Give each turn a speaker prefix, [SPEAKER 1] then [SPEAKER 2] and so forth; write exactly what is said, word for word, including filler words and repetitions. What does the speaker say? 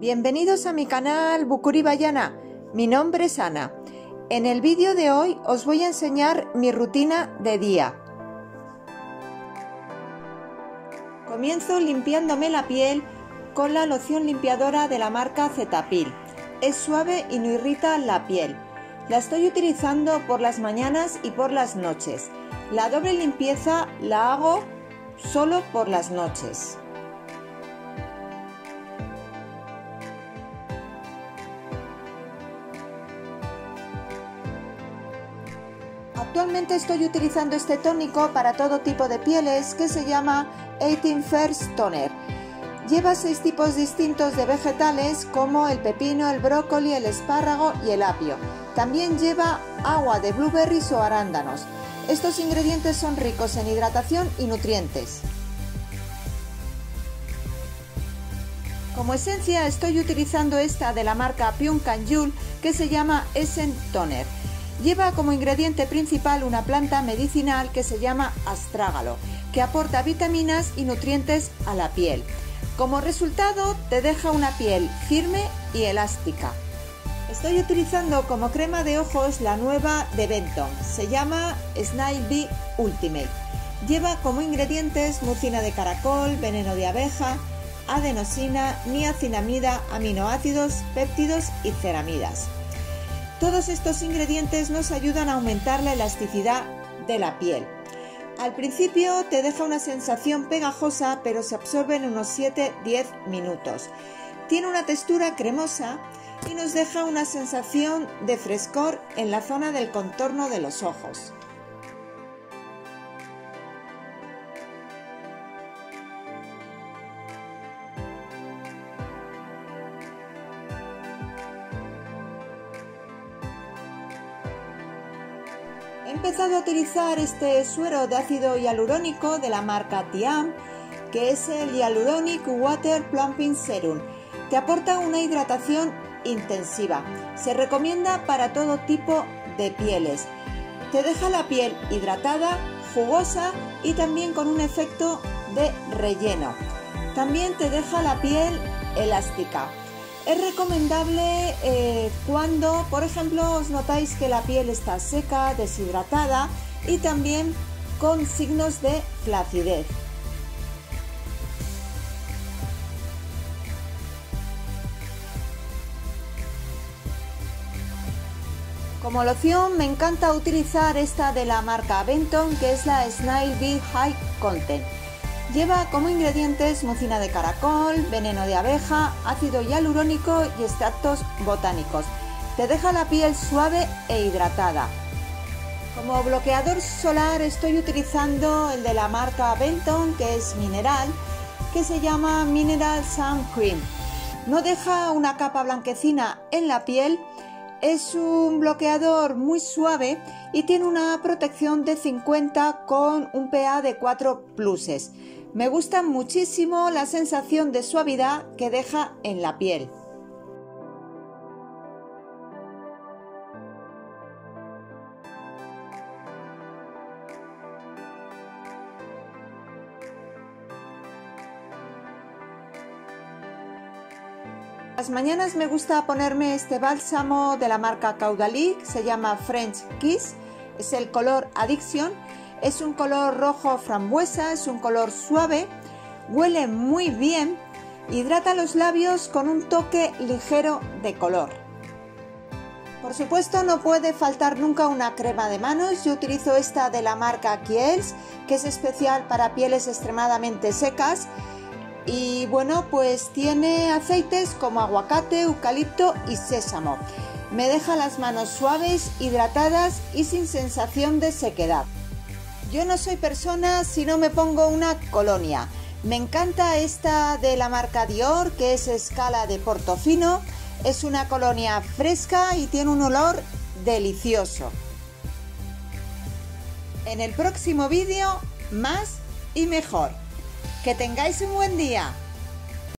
[SPEAKER 1] Bienvenidos a mi canal Bucuri Bayana. Mi nombre es Ana. En el vídeo de hoy os voy a enseñar mi rutina de día. Comienzo limpiándome la piel con la loción limpiadora de la marca Cetaphil. Es suave y no irrita la piel. La estoy utilizando por las mañanas y por las noches. La doble limpieza la hago solo por las noches. Actualmente estoy utilizando este tónico para todo tipo de pieles que se llama eighteen First Toner. Lleva seis tipos distintos de vegetales como el pepino, el brócoli, el espárrago y el apio. También lleva agua de blueberries o arándanos. Estos ingredientes son ricos en hidratación y nutrientes. Como esencia estoy utilizando esta de la marca Pyung and Yul que se llama Essence Toner. Lleva como ingrediente principal una planta medicinal que se llama astrágalo, que aporta vitaminas y nutrientes a la piel. Como resultado te deja una piel firme y elástica. Estoy utilizando como crema de ojos la nueva de Benton, se llama Snail Bee Ultimate. Lleva como ingredientes mucina de caracol, veneno de abeja, adenosina, niacinamida, aminoácidos, péptidos y ceramidas. Todos estos ingredientes nos ayudan a aumentar la elasticidad de la piel. Al principio te deja una sensación pegajosa, pero se absorbe en unos siete a diez minutos. Tiene una textura cremosa y nos deja una sensación de frescor en la zona del contorno de los ojos. He empezado a utilizar este suero de ácido hialurónico de la marca Tiam, que es el Hyaluronic Water Plumping Serum. Te aporta una hidratación intensiva. Se recomienda para todo tipo de pieles. Te deja la piel hidratada, jugosa y también con un efecto de relleno. También te deja la piel elástica. Es recomendable eh, cuando, por ejemplo, os notáis que la piel está seca, deshidratada y también con signos de flacidez. Como loción me encanta utilizar esta de la marca Benton, que es la Snail Bee High Content. Lleva como ingredientes mucina de caracol, veneno de abeja, ácido hialurónico y extractos botánicos. Te deja la piel suave e hidratada. Como bloqueador solar estoy utilizando el de la marca Benton, que es mineral, que se llama Mineral Sun Cream. No deja una capa blanquecina en la piel, es un bloqueador muy suave y tiene una protección de cincuenta con un pH de cuatro pluses. Me gusta muchísimo la sensación de suavidad que deja en la piel. Las mañanas me gusta ponerme este bálsamo de la marca Caudalie, se llama French Kiss, es el color Addiction. Es un color rojo frambuesa, es un color suave, huele muy bien, hidrata los labios con un toque ligero de color. Por supuesto no puede faltar nunca una crema de manos. Yo utilizo esta de la marca Kiehl's, que es especial para pieles extremadamente secas. Y bueno, pues tiene aceites como aguacate, eucalipto y sésamo. Me deja las manos suaves, hidratadas y sin sensación de sequedad. Yo no soy persona si no me pongo una colonia. Me encanta esta de la marca Dior, que es Escala de Portofino. Es una colonia fresca y tiene un olor delicioso. En el próximo vídeo, más y mejor. Que tengáis un buen día.